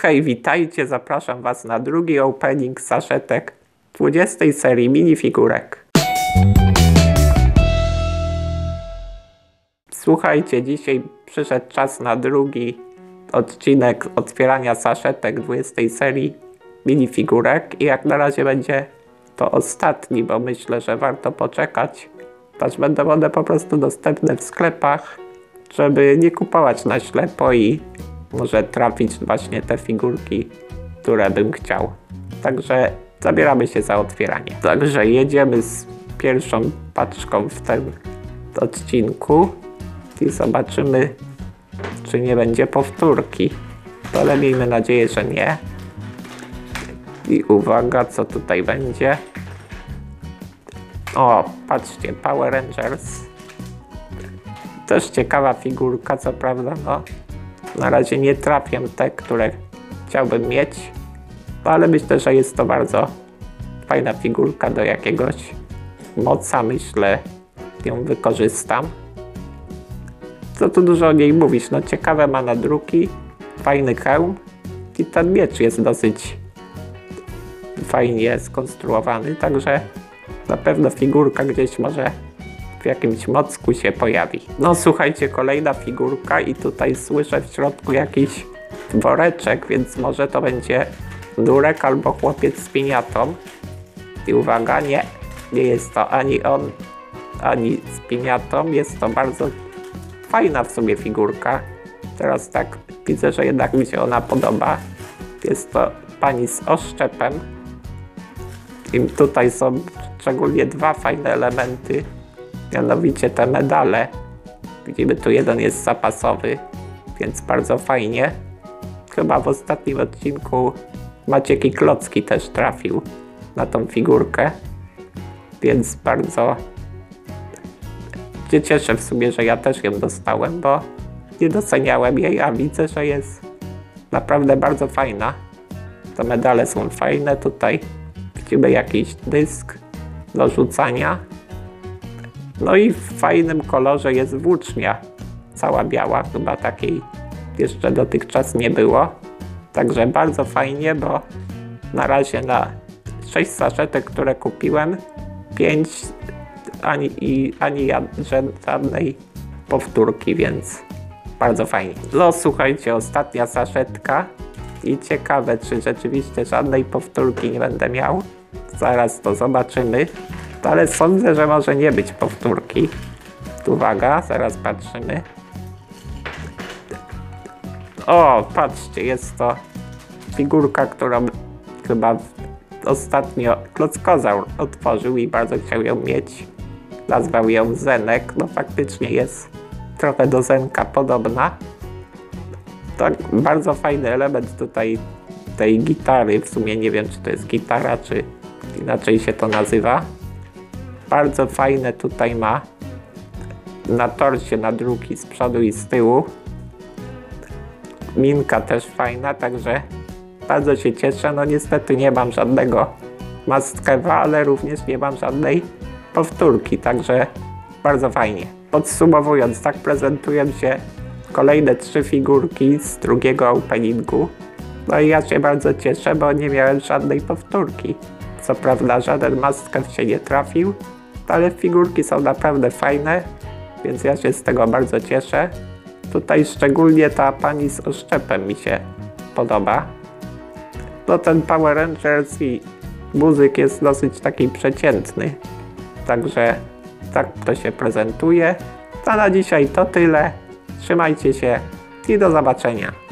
Hej, witajcie, zapraszam Was na drugi opening saszetek 20. serii minifigurek. Słuchajcie, dzisiaj przyszedł czas na drugi odcinek otwierania saszetek 20. serii minifigurek i jak na razie będzie to ostatni, bo myślę, że warto poczekać, aż będą one po prostu dostępne w sklepach, żeby nie kupować na ślepo i może trafić właśnie te figurki, które bym chciał. Także zabieramy się za otwieranie. Także jedziemy z pierwszą paczką w tym odcinku i zobaczymy, czy nie będzie powtórki. Ale miejmy nadzieję, że nie. I uwaga, co tutaj będzie. O, patrzcie, Power Rangers. Też ciekawa figurka, co prawda, no. Na razie nie trafiam te, które chciałbym mieć, ale myślę, że jest to bardzo fajna figurka do jakiegoś moca, myślę, ją wykorzystam. Co tu dużo o niej mówić, no ciekawe ma nadruki, fajny hełm i ten miecz jest dosyć fajnie skonstruowany, także na pewno figurka gdzieś może w jakimś mocku się pojawi. No słuchajcie, kolejna figurka i tutaj słyszę w środku jakiś woreczek, więc może to będzie Durek albo chłopiec z piniatą. I uwaga, nie jest to ani on, ani z piniatą. Jest to bardzo fajna w sobie figurka. Teraz tak widzę, że jednak mi się ona podoba. Jest to pani z oszczepem. I tutaj są szczególnie dwa fajne elementy. Mianowicie te medale. Widzimy, tu jeden jest zapasowy, więc bardzo fajnie. Chyba w ostatnim odcinku Maciek i Klocki też trafił na tą figurkę, więc bardzo się cieszę w sumie, że ja też ją dostałem, bo nie doceniałem jej, a widzę, że jest naprawdę bardzo fajna. Te medale są fajne, tutaj widzimy jakiś dysk do rzucania. No i w fajnym kolorze jest włócznia, cała biała, chyba takiej jeszcze dotychczas nie było. Także bardzo fajnie, bo na razie na 6 saszetek, które kupiłem, 5 ani żadnej powtórki, więc bardzo fajnie. No słuchajcie, ostatnia saszetka i ciekawe, czy rzeczywiście żadnej powtórki nie będę miał. Zaraz to zobaczymy. Ale sądzę, że może nie być powtórki. Uwaga, zaraz patrzymy. O, patrzcie, jest to figurka, którą chyba ostatnio Klockozaur otworzył i bardzo chciał ją mieć. Nazwał ją Zenek. No faktycznie jest trochę do Zenka podobna. Tak, bardzo fajny element tutaj tej gitary. W sumie nie wiem, czy to jest gitara, czy inaczej się to nazywa. Bardzo fajne tutaj ma na torcie nadruki z przodu i z tyłu. Minka też fajna, także bardzo się cieszę. No niestety nie mam żadnego must-have'a, ale również nie mam żadnej powtórki, także bardzo fajnie. Podsumowując, tak prezentują się kolejne 3 figurki z drugiego openingu. No i ja się bardzo cieszę, bo nie miałem żadnej powtórki. Co prawda żaden must-have się nie trafił, ale figurki są naprawdę fajne, więc ja się z tego bardzo cieszę. Tutaj szczególnie ta pani z oszczepem mi się podoba. No ten Power Rangers i muzyk jest dosyć taki przeciętny. Także tak to się prezentuje. A na dzisiaj to tyle. Trzymajcie się i do zobaczenia.